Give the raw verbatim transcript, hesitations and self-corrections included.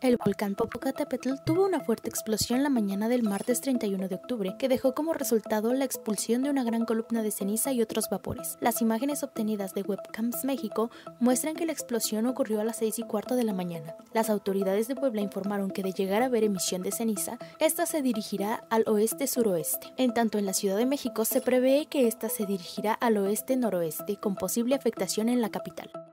El volcán Popocatépetl tuvo una fuerte explosión la mañana del martes treinta y uno de octubre, que dejó como resultado la expulsión de una gran columna de ceniza y otros vapores. Las imágenes obtenidas de Webcams México muestran que la explosión ocurrió a las seis y cuarto de la mañana. Las autoridades de Puebla informaron que de llegar a haber emisión de ceniza, esta se dirigirá al oeste-suroeste. En tanto, en la Ciudad de México se prevé que esta se dirigirá al oeste-noroeste, con posible afectación en la capital.